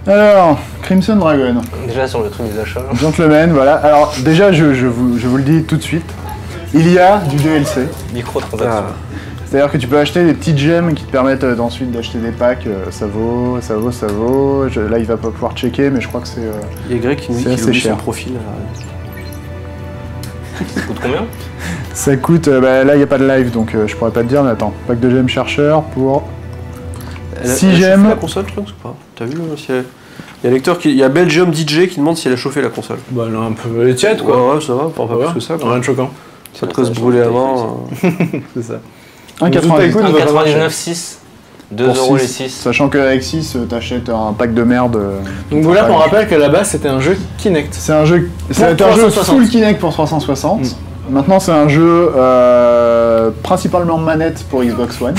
Alors, Crimson Dragon. Déjà sur le truc des achats. Gentleman, voilà. Alors, déjà, je vous le dis tout de suite. Il y a du DLC. Microtransactions. C'est-à-dire que tu peux acheter des petites gemmes qui te permettent ensuite d'acheter des packs. Ça vaut. Là, il va pas pouvoir checker, mais je crois que c'est. Il y a Greg qui nous dit qu'il oublie son profil. Ça coûte combien? Ça coûte. Là, il n'y a pas de live, donc je pourrais pas te dire, mais attends. Pack de gemmes chercheur pour. 6 gemmes. Elle a chauffé la console, Trunks, ou pas? T'as vu si elle... Il y a un lecteur il y a Belgium DJ qui demande si elle a chauffé la console. Bah, elle a un peu les tièdes, quoi. Ouais, ça va, pas plus que ça. Quoi. Rien de choquant. Ça te cause brûler la main. C'est ça. 1,99,6. 2 euros les 6. Sachant qu'avec 6, t'achètes un pack de merde. Donc voilà, on rappelle qu'à la base, c'était un jeu Kinect. C'est un jeu full Kinect pour 360. Maintenant, c'est un jeu principalement manette pour Xbox One.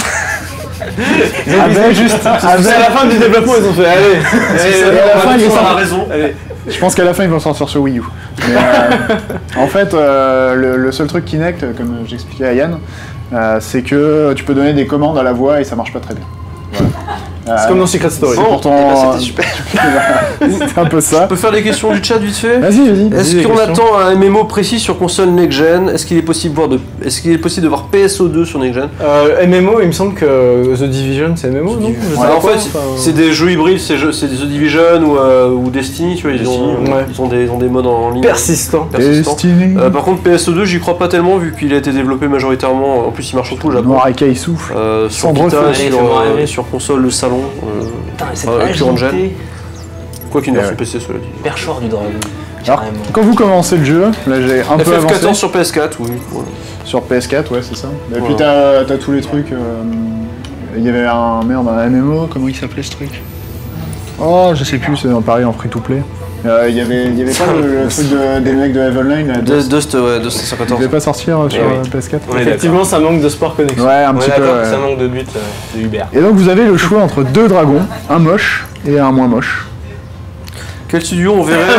À la fin du développement, ils ont fait allez. À la fin, ils ont raison. Je pense qu'à la fin, ils vont sortir sur Wii U. Mais, en fait, le seul truc Kinect, comme j'expliquais à Yann, c'est que tu peux donner des commandes à la voix et ça marche pas très bien. Voilà. C'est comme dans Secret Story. Pourtant, c'était super. c'est un peu ça. On peut faire des questions du chat vite fait. Vas-y. Est-ce qu'on attend un MMO précis sur console next-gen? Est-ce qu'il est possible de voir PSO2 sur next-gen? MMO, il me semble que The Division, c'est MMO, non? En fait, c'est des jeux hybrides, c'est The Division ou Destiny, tu vois, ils ont des modes en ligne. Persistant. Destiny. Par contre, PSO2, j'y crois pas tellement vu qu'il a été développé majoritairement, en plus il marche surtout au Japon. Noir et souffle. Sur Vita, sur console, le salon. Putain, mais cette agilité. Quoi qu'il ne sur PC, cela dit. Perchoir du dragon. Alors, quand vous commencez le jeu, là j'ai un peu avancé. FF14 sur PS4, oui. Voilà. Sur PS4, ouais, c'est ça. Et puis t'as tous les trucs. Il y avait un MMO, comment il s'appelait ce truc? Oh, je sais plus, c'est pareil en free-to-play. Il y avait pas le truc des mecs de Eve Online là, Dust 114. Il devait pas sortir sur PS4. Effectivement, ça manque de sport connexion. Ouais, un petit peu. Ça manque de but de Uber. Et donc vous avez le choix entre 2 dragons, un moche et un moins moche. Quel studio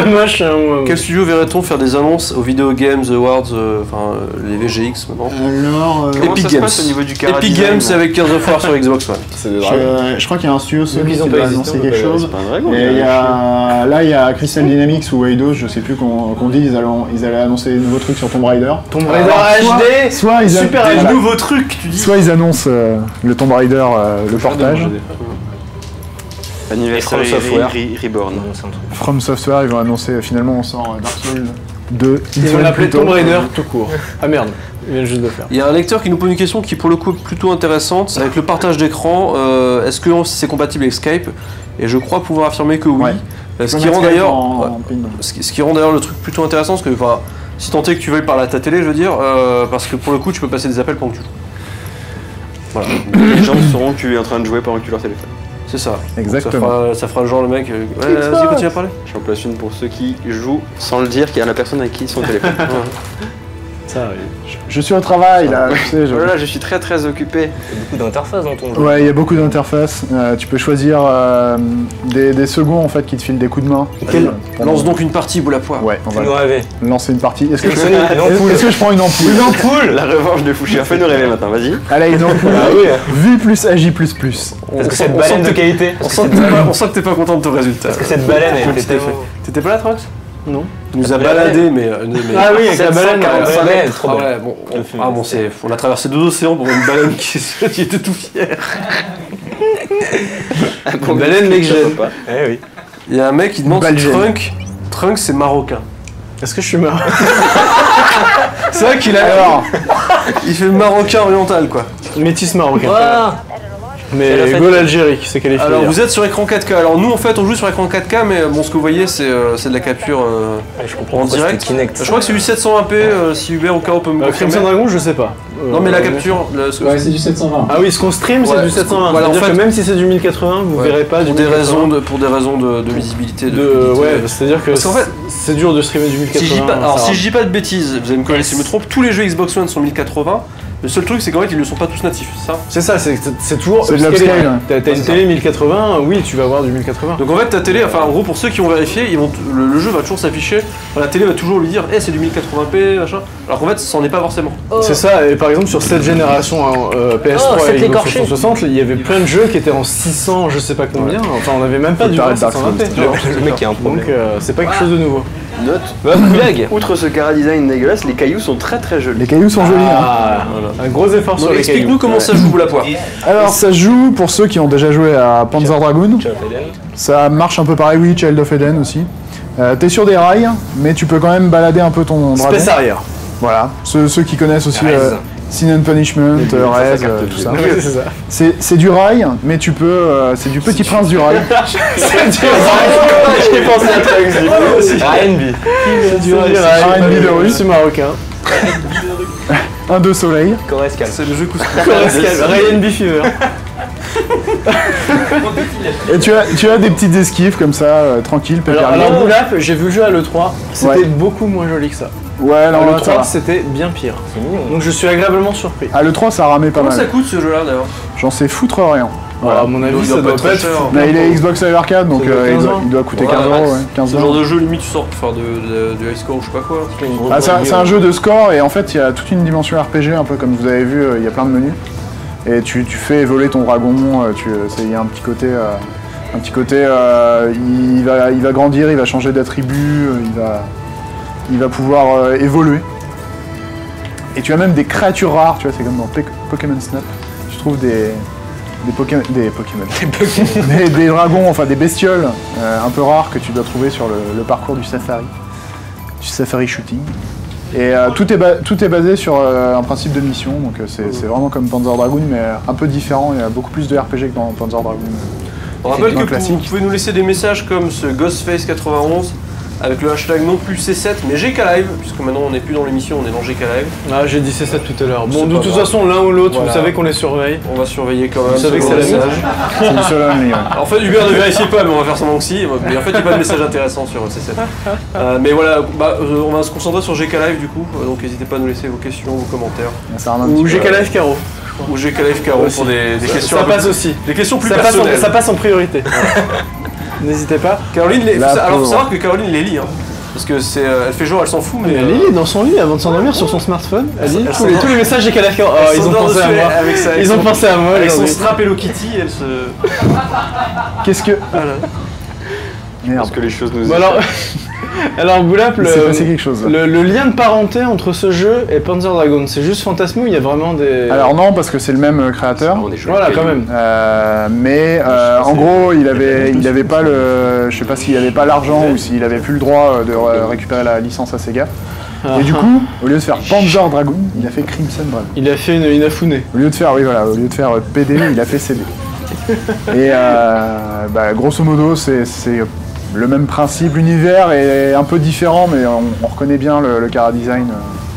verrait-on faire des annonces aux Video Games Awards, les VGX maintenant? Alors, Epic Games au niveau du Epic Games avec Gears of War sur Xbox One. C'est des dragons. Je crois qu'il y a un studio Sony qui va annoncer quelque chose. Et il y a Crystal Dynamics ou Eidos, je sais plus qu'on dit, ils allaient annoncer des nouveaux trucs sur Tomb Raider. Tomb Raider HD, soit ils super des nouveaux trucs, tu dis. Soit ils annoncent le Tomb Raider, le portage. Anniversaire Software Reborn. From Software, ils vont annoncer finalement on sort Dark Souls 2. Ils vont l'appeler Tomb Raider tout court. Ah merde, ils viennent juste de faire. Il y a un lecteur qui nous pose une question qui pour le coup est plutôt intéressante. Avec le partage d'écran, est-ce que c'est compatible avec Skype? Et je crois pouvoir affirmer que oui. Ouais. Ce qui rend d'ailleurs le truc plutôt intéressant, parce que si tant est que tu veuilles parler à ta télé, je veux dire, parce que pour le coup tu peux passer des appels pendant que tu joues. Voilà. Les gens sauront que tu es en train de jouer pendant que tu leur téléphone. C'est ça. Exactement. Ça fera le genre le mec. Vas-y, continue à parler. J'en place une pour ceux qui jouent sans le dire qu'il y a la personne avec qui ils sont au téléphone. Ça arrive. Je suis au travail là, tu sais. Voilà, je suis très très occupé. Il y a beaucoup d'interfaces dans ton jeu. Ouais, il y a beaucoup d'interfaces. Tu peux choisir des seconds en fait qui te filent des coups de main. Lance donc une partie, boule à poire. Ouais, on va nous rêver. Lancer une partie. Est-ce que je prends une ampoule? Une ampoule. La revanche de Fouché. Fais-nous rêver maintenant, vas-y. Allez, une ampoule. Ah oui. V plus AJ++. Est-ce que cette baleine de qualité? On sent que t'es pas content de ton résultat. Est-ce que cette baleine elle était tellement... T'étais pas là, Trox? Non. Tu nous a baladé, mais. Ah oui, avec la baleine. Trop belle. On a traversé 2 océans pour une baleine qui était tout fière. Une baleine, mec, j'aime pas. Eh oui. Il y a un mec qui demande si Trunks c'est marocain. Est-ce que je suis marrant? C'est vrai qu'il a. Alors, il fait le marocain oriental quoi. Métis marocain. Voilà. Mais goal Algérie qui s'est qualifié. Alors vous êtes sur écran 4K. Alors nous en fait on joue sur écran 4K, mais bon ce que vous voyez c'est de la capture en direct. Je crois que c'est du 720p. Si Hubert au cas où peut me confirmer. Crimson Dragon, je sais pas. Non mais la capture. Ouais, c'est du 720. Ah oui, ce qu'on stream c'est du 720. Voilà, C'est-à-dire que même si c'est du 1080, vous verrez pas du 1080. Pour des raisons de visibilité. Ouais, c'est-à-dire que en fait c'est dur de streamer du 1080. Si je dis pas de bêtises, vous allez me corriger si je me trompe, tous les jeux Xbox One sont 1080. Le seul truc, c'est qu'en fait, ils ne sont pas tous natifs, c'est ça? C'est ça, c'est toujours. C'est de l'upscale. T'as une télé 1080, oui, tu vas avoir du 1080. Donc en fait, ta télé, enfin en gros, pour ceux qui ont vérifié, le jeu va toujours s'afficher. La télé va toujours lui dire, c'est du 1080p, machin. Alors qu'en fait, ça n'en est pas forcément. C'est ça, et par exemple, sur cette génération PS3 et Xbox 360, il y avait plein de jeux qui étaient en 600, je sais pas combien. Enfin, on n'avait même pas du 720p. Le mec qui a un problème. Donc, c'est pas quelque chose de nouveau. Note. Blague. Outre ce cara design dégueulasse, les cailloux sont très très jolis. Les cailloux sont jolis. Hein. Ah, un gros effort sur les cailloux. Explique-nous comment ça joue la poire. Alors ça se joue pour ceux qui ont déjà joué à Panzer Dragoon. Ça marche un peu pareil, oui, Child of Eden aussi. T'es sur des rails, mais tu peux quand même balader un peu ton dragon. Space arrière. Voilà, ceux qui connaissent aussi Sin and Punishment, Rez, tout ça. Oui, c'est ça. C'est du rail, mais tu peux... c'est du Petit Prince du rail. J'ai pensé à toi aussi. RNB. C'est du R&B de rue. C'est marocain. Un de soleil. Correscal. C'est le jeu couscous. Ryan B Fever. Et tu as des petites esquives comme ça, tranquilles, pépère. Alors Boulap, j'ai vu le jeu à l'E3, c'était beaucoup moins joli que ça. Ouais, alors À là, ça l'E3, va. c'était bien pire. Donc je suis agréablement surpris. À l'E3, ça ramait pas Comment ça mal. coûte ce jeu-là d'ailleurs? J'en sais foutre rien. Voilà, à mon avis, Il ça doit doit pas pas être être cher. fou. Mais il est Xbox Live Arcade, donc Ça doit 15 il doit coûter Ouais, 15 max. euros. Ouais, 15 C'est le genre euros. de jeu limite tu sors pour faire du high score ou je sais pas quoi. Ah, c'est un jeu de score et en fait il y a toute une dimension RPG, un peu comme vous avez vu, il y a plein de menus. Et tu fais évoluer ton dragon, il y a un petit côté... il va grandir, il va changer d'attribut, il va pouvoir évoluer. Et tu as même des créatures rares, tu vois, c'est comme dans Pokémon Snap. Tu trouves des Pokémon. Des dragons, enfin des bestioles un peu rares que tu dois trouver sur le parcours du safari shooting. Et tout est basé sur un principe de mission, donc c'est vraiment comme Panzer Dragoon, mais un peu différent. Il y a beaucoup plus de RPG que dans Panzer Dragoon. On rappelle dans que le classique. vous pouvez nous laisser des messages comme ce Ghostface91 avec le hashtag non plus C7 mais GK Live, puisque maintenant on n'est plus dans l'émission, on est dans GK Live. Ah, j'ai dit C7 tout à l'heure. Bon, C'est de pas toute grave. façon, l'un ou l'autre, Voilà. vous savez qu'on les surveille. On va surveiller quand même. Vous savez que selon c'est le la message. C'est du seul only, ouais. Alors, en fait, Hubert ne vérifie pas, mais on va faire semblant que si. Mais en fait, il n'y a pas de message intéressant sur C7. Mais voilà, on va se concentrer sur GK Live du coup. Donc n'hésitez pas à nous laisser vos questions, vos commentaires. Ça rame un Ou petit peu. GK Live Caro. Ou GK Live Caro pour des questions. Ça un peu passe plus- aussi. Des questions plus Ça passe, personnelles. ça passe en priorité. N'hésitez pas. Caroline, La alors faut pauvre. savoir que Caroline les lit. Hein. Parce que elle fait genre, elle s'en fout, mais. Mais Lily est dans son lit avant de s'endormir sur son smartphone. Elle dit tous les messages GK Live Caro. Oh, elle ils ont s'endort pensé à dessus moi. avec ça, avec Ils ont son- pensé à moi. Avec son aujourd'hui. strap Hello Kitty, elle se. Qu'est-ce que... Voilà. Merde. Parce que les choses nous Bon, alors Boulap, Il s'est passé quelque chose. le lien de parenté entre ce jeu et Panzer Dragoon, c'est juste Fantasmo ou il y a vraiment des... Alors non, parce que c'est le même créateur. Voilà, quand même. Mais en gros, il avait pas le, je sais pas s'il avait pas l'argent ou s'il avait plus le droit de récupérer la licence à Sega. Et du coup, au lieu de faire Panzer Dragoon, il a fait Crimson Dragoon. Il a fait une Inafune. Au lieu de faire, PD, il a fait CD. Et grosso modo, c'est le même principe. L'univers est un peu différent, mais on reconnaît bien le chara design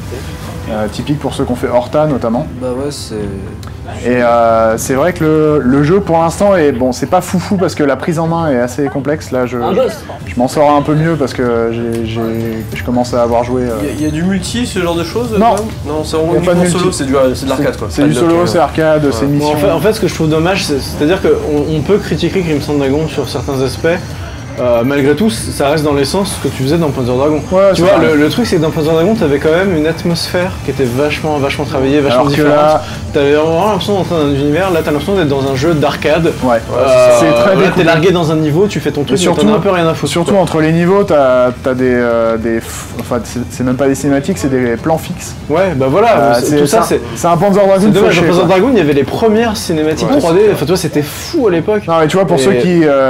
typique pour ceux qui ont fait Horta notamment. Bah ouais, c'est. Et c'est vrai que le jeu pour l'instant est bon, c'est pas foufou parce que la prise en main est assez complexe. Là, je m'en sors un peu mieux parce que je commence à avoir joué. Il y a du multi, ce genre de choses? Non. Non, c'est Y a vraiment pas de uniquement multi. solo, c'est de l'arcade quoi. C'est du solo, c'est arcade, c'est Bon, mission. en fait, ce que je trouve dommage, c'est-à-dire qu'on peut critiquer Crimson Dragon sur certains aspects. Malgré tout, ça reste dans l'essence ce que tu faisais dans Panzer Dragon. Ouais, Tu c'est vois, vrai. le truc c'est que dans Panzer Dragon, t'avais quand même une atmosphère qui était vachement travaillée, vachement Alors que différente. là- T'avais vraiment l'impression d'entrer dans un univers, là t'as l'impression d'être dans un jeu d'arcade. Ouais, c'est très Là t'es découpé. largué dans un niveau, tu fais ton truc, surtout- t'en as un peu rien à foutre. Surtout entre les niveaux, t'as enfin c'est même pas des cinématiques, c'est des plans fixes. Ouais, bah voilà, tout ça c'est un Panzer Dragoon. c'est dommage. fauché, Dans Panzer quoi. Dragon, il y avait les premières cinématiques Ouais, 3D, enfin toi c'était fou à l'époque. Non mais tu vois pour Et- ceux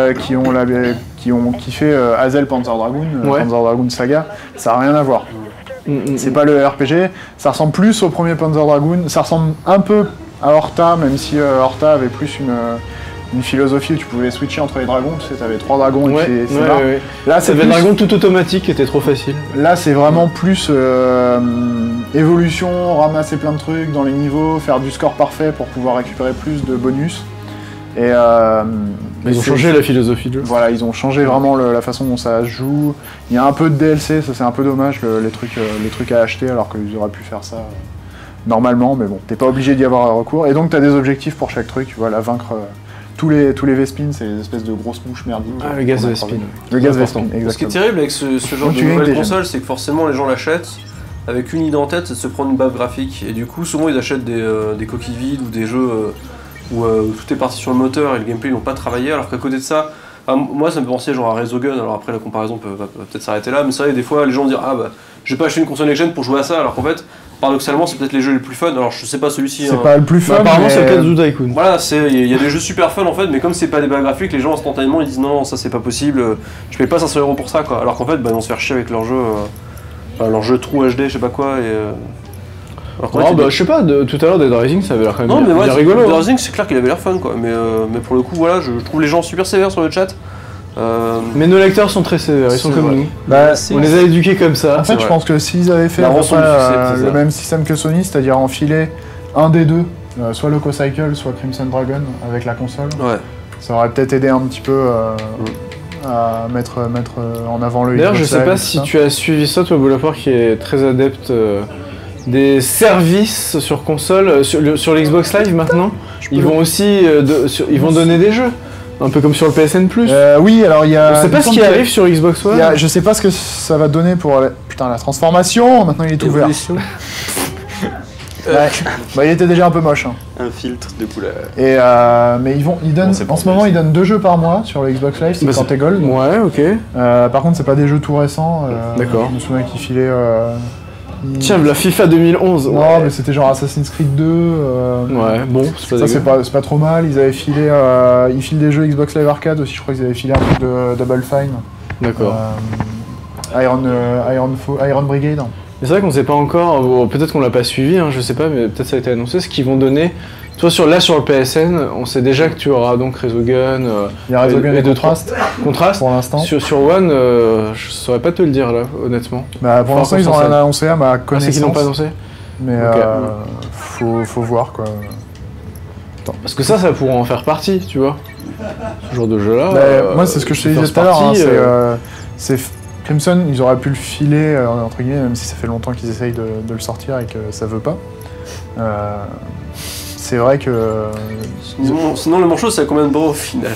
qui ont kiffé Hazel Panzer Dragoon, Ouais. Panzer Dragoon Saga, ça a rien à voir. C'est pas le RPG, ça ressemble plus au premier Panzer Dragoon, ça ressemble un peu à Horta, même si Horta avait plus une philosophie où tu pouvais switcher entre les dragons, tu sais, t'avais 3 dragons et Ouais, puis c'est ouais, marre. ouais. Là Ça c'est avait le plus- dragon tout automatique qui était trop facile. Là, c'est vraiment plus évolution, ramasser plein de trucs dans les niveaux, faire du score parfait pour pouvoir récupérer plus de bonus. Et Ils ont c'est- changé la philosophie de jeu. Voilà, ils ont changé vraiment la façon dont ça se joue. Il y a un peu de DLC, ça c'est un peu dommage, les trucs à acheter alors qu'ils auraient pu faire ça normalement, mais bon, t'es pas obligé d'y avoir recours. Et donc t'as des objectifs pour chaque truc, voilà, vaincre tous les Vespines, c'est des espèces de grosses mouches merdiques. Ah, le gaz Vespine. Le gaz Vespine, exactement. Ce qui est terrible avec ce genre de nouvelle console, c'est que forcément les gens l'achètent avec une idée en tête, c'est de se prendre une baffe graphique. Et du coup, souvent ils achètent des coquilles vides ou des jeux où tout est parti sur le moteur et le gameplay ils n'ont pas travaillé, alors qu'à côté de ça, moi ça me fait penser genre à Resogun, alors après la comparaison va peut-être s'arrêter là, mais c'est vrai, des fois les gens disent ah bah j'ai pas acheté une console next-gen pour jouer à ça, alors qu'en fait paradoxalement c'est peut-être les jeux les plus fun, alors je sais pas celui-ci. C'est pas le plus fun, apparemment c'est le cas de Zoo Tycoon. Voilà, il y a des jeux super fun en fait, mais comme c'est pas des bases graphiques, les gens instantanément ils disent non ça c'est pas possible, je paye pas 500 € pour ça quoi, alors qu'en fait ils vont se faire chier avec leur jeu True HD je sais pas quoi et... je sais pas, tout à l'heure Dead Rising ça avait l'air quand même bien rigolo. Dead Rising c'est clair qu'il avait l'air fun quoi, mais pour le coup voilà, je trouve les gens super sévères sur le chat. Mais nos lecteurs sont très sévères, ils sont comme nous. On les a éduqués comme ça. En fait je pense que s'ils avaient fait le même système que Sony, c'est-à-dire enfiler un des deux, soit Loco Cycle, soit Crimson Dragon avec la console, ça aurait peut-être aidé un petit peu à mettre en avant le Xbox Live. D'ailleurs je sais pas si tu as suivi ça toi Boulaport qui est très adepte des services sur console, sur l'Xbox Live maintenant, ils vont aussi ils vont donner des jeux, un peu comme sur le PSN+. Oui, alors il y a... Je sais pas ce qui arrive sur Xbox One. Je sais pas ce que ça va donner pour... Putain, la transformation, maintenant il est ouvert. Bah il était déjà un peu moche. Hein. Un filtre de couleur. Et mais ils donnent, en ce moment ils donnent 2 jeux par mois sur le Xbox Live, c'est quand t'es Gold. Ouais, ok. Par contre c'est pas des jeux tout récents. D'accord. Je me souviens qu'ils filaient... Tiens, la FIFA 2011. Non, mais c'était genre Assassin's Creed 2. Ouais, bon, c'est pas trop mal. Ils avaient filé, ils filent des jeux Xbox Live Arcade aussi. Je crois qu'ils avaient filé un truc de Double Fine. D'accord. Iron Brigade. Mais c'est vrai qu'on sait pas encore. Peut-être qu'on l'a pas suivi, hein, je sais pas, mais peut-être ça a été annoncé. Ce qu'ils vont donner. Toi, sur le PSN, on sait déjà que tu auras donc Resogun. Il y a Resogun et Contrast pour l'instant. Sur One, je saurais pas te le dire là, honnêtement. Bah, pour l'instant, ils ont rien annoncé à ma connaissance. C'est qu'ils n'ont pas annoncé. Mais faut voir quoi. Attends. Parce que ça pourrait en faire partie, tu vois. Ce genre de jeu-là. Moi, c'est ce que je te disais tout à l'heure. C'est Crimson, ils auraient pu le filer entre guillemets, même si ça fait longtemps qu'ils essayent de le sortir et que ça veut pas. C'est vrai que... Sinon le manchot c'est à combien de bras au final?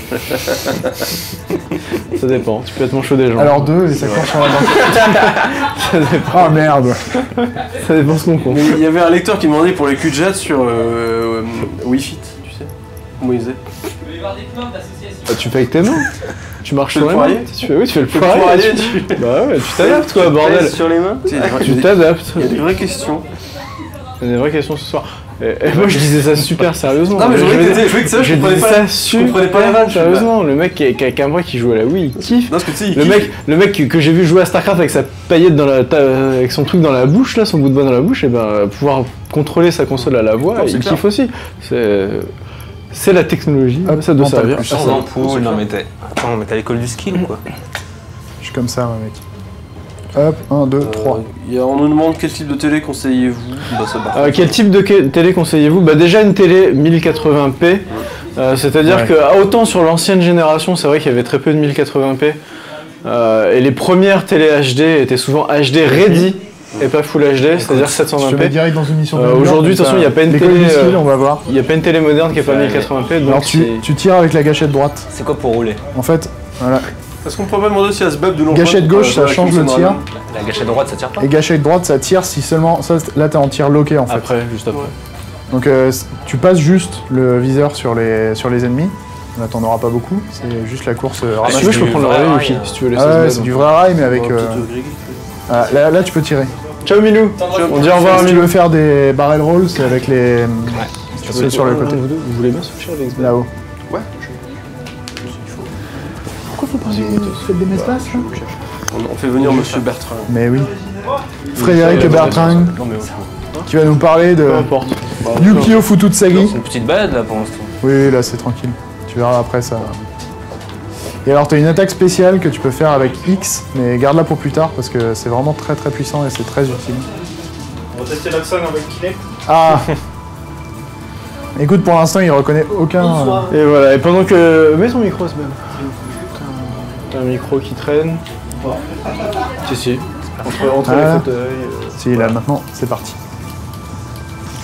Ça dépend, tu peux être manchot des gens. Alors 2 et ça court sur la banque. Ça dépend. Oh merde. Ça dépend ce qu'on compte. Il y avait un lecteur qui demandait pour les QJet sur Wi-Fi, tu sais. Comment il disait? Tu veux y voir des pneus d'association? Tu fais avec tes mains. Tu marches sur les mains. Tu fais le poirier. Bah ouais, tu t'adaptes quoi, bordel. Sur les mains. Tu t'adaptes. Il y a des vraies questions. Il y a des vraies questions ce soir. Et moi je disais ça super sérieusement. Non mais je voulais que ça, je comprenais pas la vanne. Sérieusement, le mec qui a un bras qui joue à la Wii, il kiffe. Non, parce que tu sais, le mec que j'ai vu jouer à StarCraft avec sa paillette avec son truc dans la bouche là, son bout de bois dans la bouche, et ben pouvoir contrôler sa console à la voix, il kiffe aussi. C'est la technologie, ça doit servir. Non mais t'es à l'école du skill quoi. Je suis comme ça mec. Hop, 1, 2, 3. On nous demande quel type de télé conseillez-vous. Quel type de télé conseillez-vous? Déjà une télé 1080p, c'est-à-dire que autant sur l'ancienne génération, c'est vrai qu'il y avait très peu de 1080p, et les premières télé HD étaient souvent HD ready et pas Full HD, c'est-à-dire 720p. Direct dans une mission aujourd'hui, de toute façon, il n'y a pas une télé. On va voir. Il n'y a pas une télé moderne qui n'est pas 1080p. Donc alors tu tires avec la gâchette droite. C'est quoi pour rouler? En fait, voilà. Est-ce qu'on peut pas demander si à ce bub de long gâchette gauche, ça change le tir. La gâchette droite, ça tire pas? Et gâchette droite, ça tire si seulement... Ça, là, t'es en tir loqué, en fait. Juste après. Donc, tu passes juste le viseur sur les ennemis. Là, t'en auras pas beaucoup. C'est juste la course ramasse. Si tu veux, je peux prendre le rail aussi, si tu veux laisser c'est du vrai rail, mais avec... là, tu peux tirer. Ciao, Milou. On dit au revoir, si tu veux faire des barrel rolls, c'est avec les... C'est sur le côté. Vous voulez bien switcher avec ça? Là-haut. Ouais. Pourquoi faut parler des messes-basses là? On fait venir Monsieur Bertrand. Mais oui. Frédéric Bertrand, qui va nous parler de Yu-Gi-Oh! Fututsagi. C'est une petite balade là pour l'instant. Oui, là c'est tranquille. Tu verras après ça. Et alors t'as une attaque spéciale que tu peux faire avec X, mais garde-la pour plus tard parce que c'est vraiment très très puissant et c'est très utile. On va tester l'action avec Kinect. Ah. Écoute, pour l'instant il reconnaît aucun... Et voilà, et pendant que... Mets ton micro, Seb. T'as un micro qui traîne. Si. Entre les fauteuils. Si, là maintenant, c'est parti.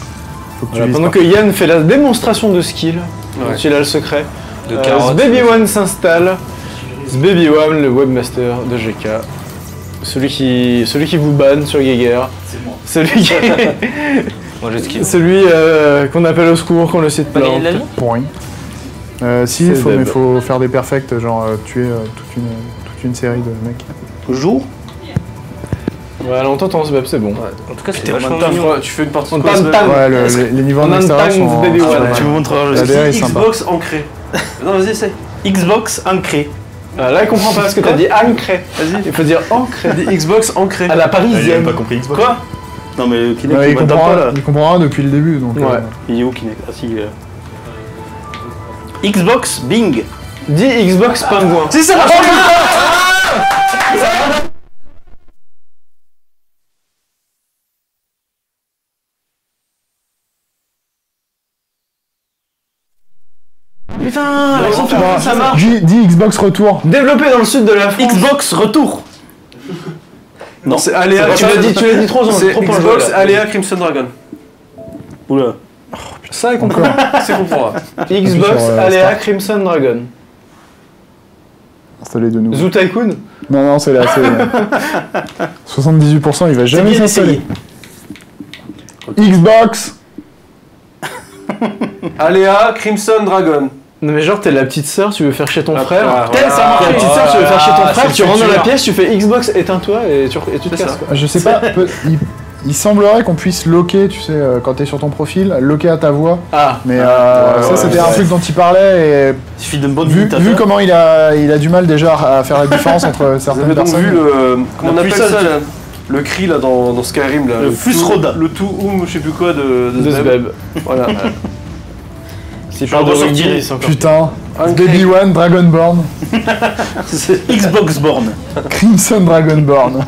Faut que tu Voilà, vises pendant pas. que Yann fait la démonstration de skill, dont il a le secret, De carottes. Baby One s'installe. Baby One, le webmaster de GK. Celui qui vous banne sur Geiger. Celui qui... Moi j'ai skill. Celui qu'on appelle au secours quand le site Pas gagné plante. de la vie Pour rien. Si, C'est mais Deb. faut faire des perfects, genre tuer toute une série de mecs. Jour. Ouais, on t'entend ce web, c'est bon. En tout cas, c'était T'es vachement vraiment mignon. Tu fais une partie de On quoi, t'entend. Seb Ouais, Est-ce que- les niveaux on en extérieur entame sont... Baby One. Tu me montreras le La DR est sympa. Xbox ancré. Non, vas-y, essaye. Xbox ancré. Là, il comprend pas ce que t'as dit. Ancré. Vas-y. Il faut dire ancré. Dis Xbox ancré. À la parisienne. compris Xbox. Quoi? Non mais Kinect, Ouais, il m'entend pas là. il comprend rien depuis le début, donc... Ouais. Il est où Kinect? Ah si. Xbox Bing. Dis Xbox pingouin. Si, ça marche. Putain, Alexandre, tu Bon, vois, ça marche. dis Xbox Retour. Développé dans le sud de la France. Xbox Retour. Non, c'est Aléa. Tu l'as dit 3 ans. C'est trop proche, Xbox là. Aléa Crimson Dragon. Oula. Ça, il comprend. C'est qu'on pourra. Xbox Sur, Aléa Star. Crimson Dragon. Installer de nouveau. Zoo Tycoon. Non, c'est là, c'est... 78%, il va jamais bien s'installer. Xbox. Aléa Crimson Dragon. Non mais genre t'es la petite sœur, tu veux faire chez ton Ah, frère. voilà. T'es la petite sœur, tu veux faire chez ton Ah, frère, c'est tu le rentres dans la futur. pièce, tu fais Xbox, éteins-toi et tu te C'est casses. ça. quoi. Je sais pas, il semblerait qu'on puisse loquer, tu sais, quand t'es sur ton profil, loquer à ta voix. Ah, Mais ouais, c'était ouais. un truc dont il parlait Il suffit d'une bonne et vu imitateur. comment il a du mal déjà à faire la différence entre Vous certaines avez donc personnes. vu le. Comment on La appelle puissance ça du- là le cri là dans Skyrim là. Le Fusroda. Le tout je sais plus quoi de de Zbeb. Zbeb. Voilà. Si Je le ressortirai. Putain, Ancré. Baby One, Dragonborn, C'est Xbox Born. Crimson Dragonborn.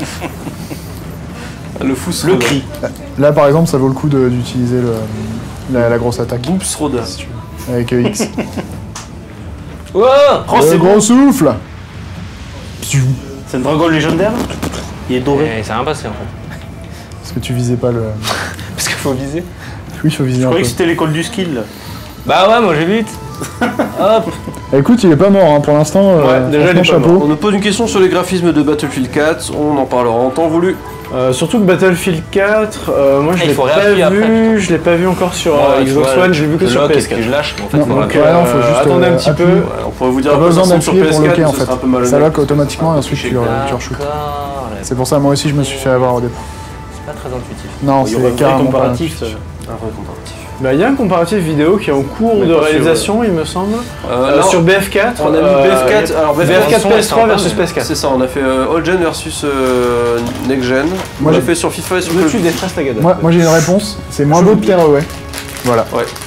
Le fous Le cri. Là par exemple, ça vaut le coup d'utiliser la grosse attaque Boops Roda. avec X. Oh Oh, c'est Le bon. gros souffle. C'est un dragon légendaire. Il est doré. Et ça a rien passé en fait. Parce que tu visais pas le... Parce qu'il faut viser. Oui, il faut viser Je un peu. croyais que c'était l'école du skill. Là. Bah ouais, moi j'ai vite. Hop. Écoute, il est pas mort hein, pour l'instant. déjà, il est franchement, pas chapeau. On nous pose une question sur les graphismes de Battlefield 4, on en parlera en temps voulu. Surtout que Battlefield 4, moi je Il l'ai faut pas réappuyer après, vu, je l'ai pas vu encore sur Ouais, Xbox tu vois, One, je l'ai vu que le sur lock, et PS4. puis je lâche, mais en fait, Non, faut donc, réappuyer. ouais, non, faut juste attendez un petit peu. appuyer. On pourrait vous dire T'as à pas quoi ça besoin ressemble sur d'appuyer pour PS4, loquer mais en ça fait. sera un peu Ça malhonnête. lock automatiquement et ensuite tu reshoots. D'accord. C'est pour ça moi aussi je me suis fait avoir au départ. C'est pas très intuitif. Non, Il y aura un c'est vrai carrément pas comparatif. intuitif. Un vrai comparatif. Bah il y a un comparatif vidéo qui est en cours Mais de pas sur- réalisation, il me semble. Non, Sur BF4. on a mis BF4, alors BF4 son, PS3 versus PS4. C'est ça, on a fait All Gen versus Next Gen. On Moi, l'a j'ai- fait sur FIFA et sur Dessus Call des of Duty. traces Tagada. Moi j'ai une réponse, c'est moins beau que Pierre ouais. Voilà,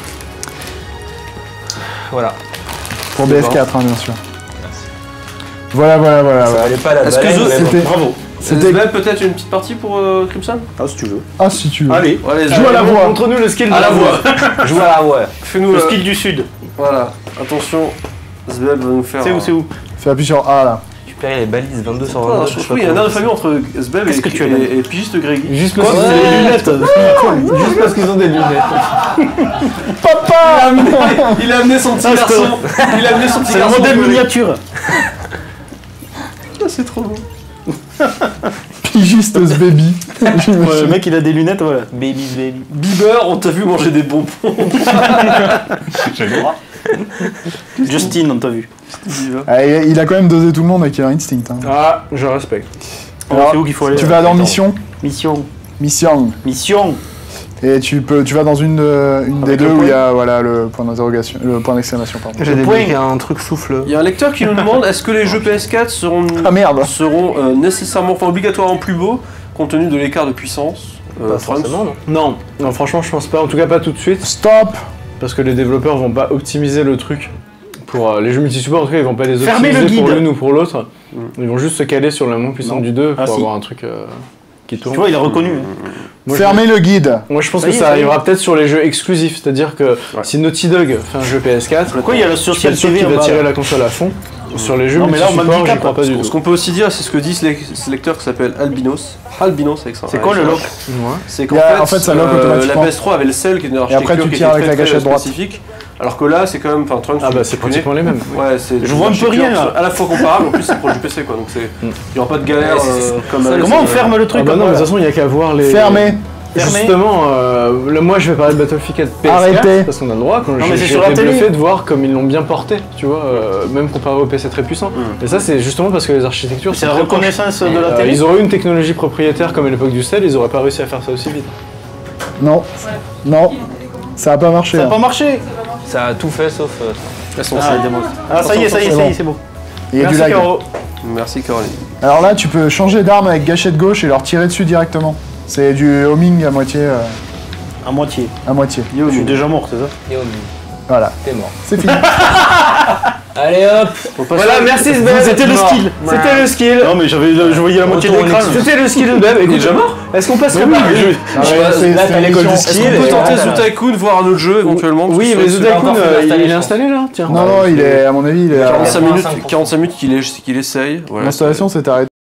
Voilà. pour BF4 hein, bien sûr. Voilà. Ça valait pas la Est-ce que baleine, mais bon. c'était- Bravo. C'était... C'était peut-être une petite partie pour Crimson. Ah, si tu veux. Ah si tu veux. Allez. Allez, Joue à la voix. Montre-nous le skill de À la la voix. voix. Joue à la voix. Fais-nous Le skill du sud. Voilà, attention, Zbeb va nous faire. C'est où Fais appuyer sur A là. Récupérer les balises 22 sur Ah, 22. je trouve qu'il y a un air de famille entre Zbeb Qu'est-ce que tu as là et Pigiste Greg. Juste parce Quoi qu'ils ont Ouais. des lunettes. Juste parce qu'ils ont des lunettes. Papa. Il a amené son petit Ah, garçon. Il a amené son petit C'est le garçon. modèle collé. miniature. Ah, c'est trop beau. Pigiste ce baby. Ouais, le mec il a des lunettes, voilà. Baby. Bieber, on t'a vu manger des bonbons. J'ai le droit. Justin, on t'a vu. Ah, il a quand même dosé tout le monde avec Killer Instinct. Hein. Ah, je respecte. Alors, C'est où qu'il faut aller Tu là vas dans mission. Mission. Et tu vas dans une des Avec deux le où il y point. a voilà, le point d'interrogation, le point d'exclamation pardon. J'ai des point. il y a un truc souffle. Il y a un lecteur qui nous demande est-ce que les jeux PS4 seront, Ah merde. nécessairement, enfin obligatoirement plus beaux compte tenu de l'écart de puissance Pas Franz forcément, non. Non, franchement, je pense pas. En tout cas, pas tout de suite. Stop. Parce que les développeurs vont pas optimiser le truc. Pour les jeux multi-support, en tout cas, ils vont pas les Fermez optimiser le pour guide. l'une ou pour l'autre. Ils vont juste se caler sur la moins puissante Non. du 2 pour Ah, si. avoir un truc qui tourne. Tu vois, il a reconnu. Moi, Fermez le guide. Moi, je pense Ça que y est, ça ça y est. arrivera peut-être sur les jeux exclusifs. C'est-à-dire que si Naughty Dog fait un jeu PS4, Pourquoi il y a la sur je suis pas sûr TV qu'il en va bas, tirer là la console à fond. Sur les jeux Non, mais là, on multi-support, handicap, j'y crois pas du Ce tout. qu'on peut aussi dire, c'est ce que dit ce lecteur qui s'appelle Albinos. Albinos avec ça. C'est quoi le lock? C'est qu'en En fait, ça lock la automatiquement. PS3 avait le sel qui est une après, architecture tu qui tires était avec très, la gâchette très droite. spécifique. Alors que là, c'est quand même, enfin, Trunks, Ah bah c'est tu connais. pratiquement les mêmes. Ouais, c'est Je vois un peu rien, là. à la fois comparable, en plus c'est proche du PC quoi, donc c'est il y aura pas de galère comme Comment on ferme le truc Ah bah comme non, mais de ça toute façon, il y a qu'à voir les... Fermé. Justement, là, moi je vais parler de Battlefield 4 PS4 Arrêtez. parce qu'on a le droit. Quand mais c'est j'ai sur la été télé. bluffé de voir comme ils l'ont bien porté, tu vois, même comparé au PC très puissant. Et ça, c'est justement parce que les architectures C'est sont la très proches. reconnaissance de la télé. Ils auraient eu une technologie propriétaire comme à l'époque du sel, ils auraient pas réussi à faire ça aussi vite. Non. Non. Ça a pas marché. Ça n'a hein. pas marché. Ça a tout fait sauf. Ah, ça y est, c'est bon. Il y a du Merci lag. Caro. Merci Caroline. Alors là, tu peux changer d'arme avec gâchette gauche et leur tirer dessus directement. C'est du homing à moitié. À moitié. À moitié. Yo, je suis déjà mort, c'est ça? Voilà. T'es mort. C'est fini. Allez hop. Voilà, merci Sbeb. C'était le skill. C'était le skill. Non, mais je voyais la moitié de l'écran. C'était le skill de Sbeb. Écoute, déjà mort. est-ce qu'on passe Oui, le oui, bar là, t'as l'école de Est-ce ski. qu'on peut et tenter voilà. Zoo Tycoon, voir un autre jeu éventuellement? Oui, mais Zoot Zotaikun, encore fait l'installer, il est je installé là. Tiens. Non, non, il est, à mon avis, il est à 45 minutes, 85%. 45 minutes qu'il essaye. Voilà. l'installation, c'est arrêté.